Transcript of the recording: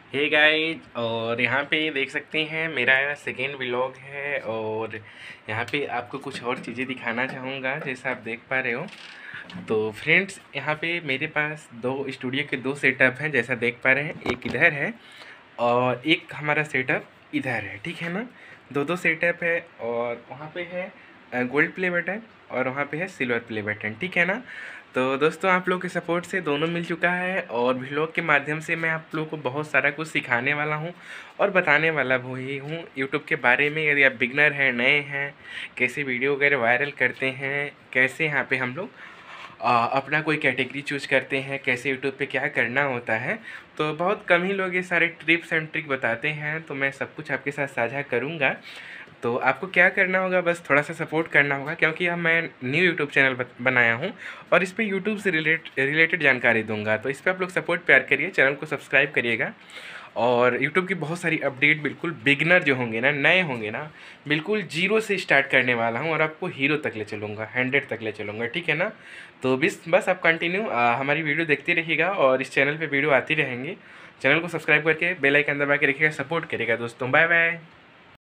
Hey guys, और यहाँ पे देख सकते हैं मेरा सेकेंड व्लॉग है। और यहाँ पे आपको कुछ और चीज़ें दिखाना चाहूँगा जैसा आप देख पा रहे हो। तो फ्रेंड्स, यहाँ पे मेरे पास दो स्टूडियो के दो सेटअप हैं जैसा देख पा रहे हैं। एक इधर है और एक हमारा सेटअप इधर है, ठीक है ना। दो दो सेटअप है और वहाँ पे है गोल्ड प्ले बटन और वहाँ पे है सिल्वर प्ले बटन, ठीक है ना। तो दोस्तों, आप लोग के सपोर्ट से दोनों मिल चुका है और व्लॉग के माध्यम से मैं आप लोगों को बहुत सारा कुछ सिखाने वाला हूँ और बताने वाला भी हूँ यूट्यूब के बारे में। यदि आप बिगनर हैं, नए हैं, कैसे वीडियो वगैरह वायरल करते हैं, कैसे यहाँ पे हम लोग अपना कोई कैटेगरी चूज़ करते हैं, कैसे यूट्यूब पे क्या करना होता है। तो बहुत कम ही लोग ये सारे टिप्स एंड ट्रिक बताते हैं, तो मैं सब कुछ आपके साथ साझा करूँगा। तो आपको क्या करना होगा, बस थोड़ा सा सपोर्ट करना होगा, क्योंकि अब मैं न्यू यूट्यूब चैनल बनाया हूँ और इस पे यूट्यूब से रिलेटेड जानकारी दूंगा। तो इस पर आप लोग सपोर्ट प्यार करिए, चैनल को सब्सक्राइब करिएगा। और यूट्यूब की बहुत सारी अपडेट, बिल्कुल बिगनर जो होंगे ना, नए होंगे ना, बिल्कुल जीरो से स्टार्ट करने वाला हूँ और आपको हीरो तक ले चलूँगा, 100 तक ले चलूँगा, ठीक है ना। तो बस आप कंटिन्यू हमारी वीडियो देखते रहिएगा और इस चैनल पे वीडियो आती रहेंगे। चैनल को सब्सक्राइब करके बेल आइकन दबा के रखिएगा, सपोर्ट करिएगा दोस्तों। Bye bye.